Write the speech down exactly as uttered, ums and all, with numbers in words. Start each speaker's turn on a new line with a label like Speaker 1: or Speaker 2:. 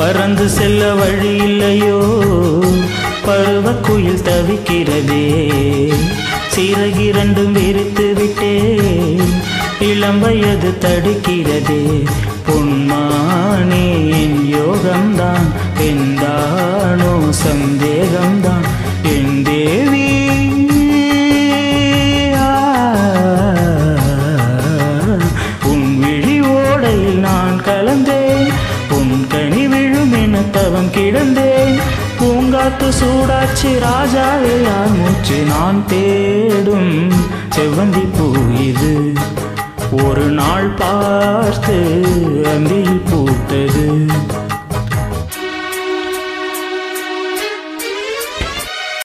Speaker 1: பறந்து செல்ல வழி இல்லையோ பருவக்குயில் தவிக்கிறதே சிறகிரண்டும் விரித்து விட்டே இளம் வயது தடுக்கிறதே பொன்மானே என் யோகம்தான் என்றானோ சந்தேகம்தான் என் தேவி உன் விழி ஓடையில் நான் கலந்தேன் உன் கனி விழும் என தவம் கிடந்தேன் பூங்காத்து சூடாச்சி ராஜாவே யார் மூச்சு நான் தேடும் செவ்வந்தி பூ இது ஒரு நாள் பார்த்து அந்தில் பூத்தது.